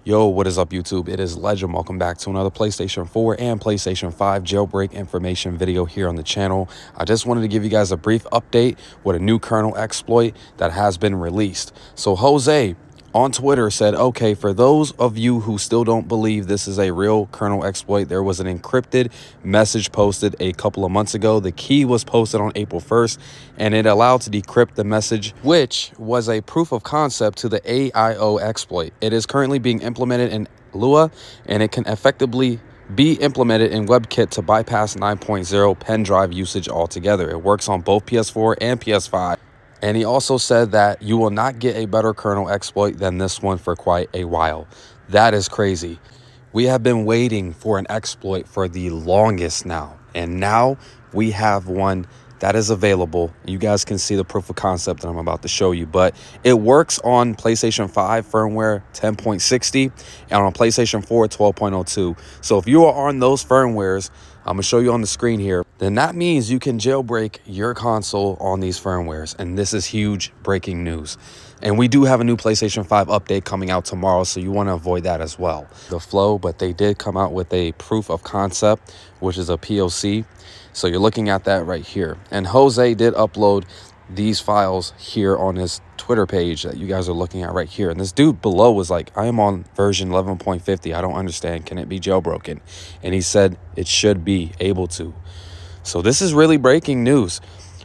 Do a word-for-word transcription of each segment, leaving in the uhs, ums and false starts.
Yo, what is up, YouTube? It is Legend. Welcome back to another PlayStation four and PlayStation five jailbreak information video here on the channel. I just wanted to give you guys a brief update with a new kernel exploit that has been released. So Jose on Twitter said, okay, for those of you who still don't believe this is a real kernel exploit, there was an encrypted message posted a couple of months ago. The key was posted on April first, and it allowed to decrypt the message, which was a proof of concept to the A I O exploit. It is currently being implemented in Lua, and it can effectively be implemented in WebKit to bypass nine point oh pen drive usage altogether. It works on both P S four and P S five. And he also said that you will not get a better kernel exploit than this one for quite a while. That is crazy. We have been waiting for an exploit for the longest now. And now we have one that is available. You guys can see the proof of concept that I'm about to show you. But it works on PlayStation five firmware ten point sixty and on PlayStation four twelve point oh two. So if you are on those firmwares, I'm going to show you on the screen here, then that means you can jailbreak your console on these firmwares. And this is huge breaking news. And we do have a new PlayStation five update coming out tomorrow, so you want to avoid that as well. The flow, but they did come out with a proof of concept, which is a P O C. So you're looking at that right here. And Jose did upload these files here on his Twitter page that you guys are looking at right here. And this dude below was like, I am on version eleven point fifty. I don't understand. Can it be jailbroken? And he said it should be able to. So this is really breaking news.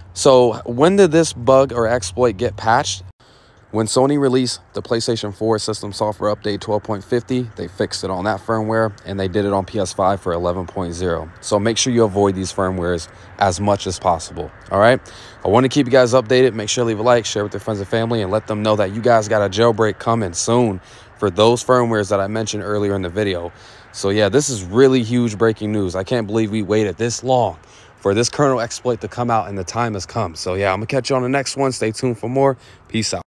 So when did this bug or exploit get patched? When Sony released the PlayStation four system software update twelve point fifty, they fixed it on that firmware, and they did it on P S five for eleven point oh. So make sure you avoid these firmwares as much as possible. All right. I want to keep you guys updated. Make sure to leave a like, share with your friends and family, and let them know that you guys got a jailbreak coming soon for those firmwares that I mentioned earlier in the video. So yeah, this is really huge breaking news. I can't believe we waited this long for this kernel exploit to come out, and the time has come. So yeah, I'm gonna catch you on the next one. Stay tuned for more. Peace out.